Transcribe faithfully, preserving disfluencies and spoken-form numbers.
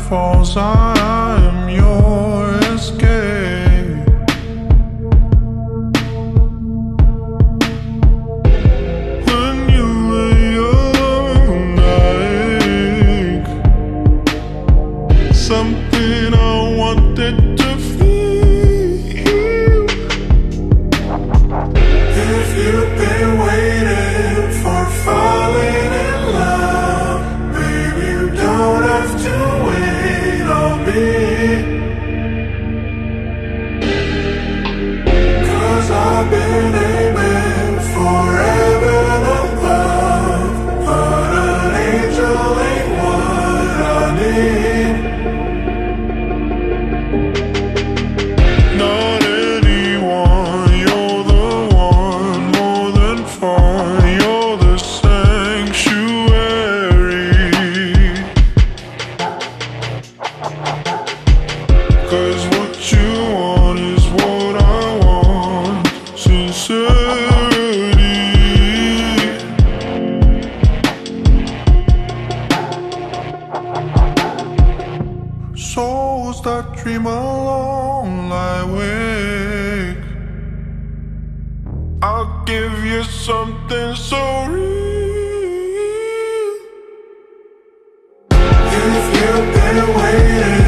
falls, I am your escape. When you lay awake, something I wanted to feel. If you've been waiting for falling in love, baby, you don't have to wait on me. Cause I've been aiming forever above, but an angel ain't what I need. Not anyone, you're the one, more than fun, you're the sanctuary. Cause what you want is what I want, sincerity. Souls that dream alone lie awake. I'll give you something so real. If you've been waiting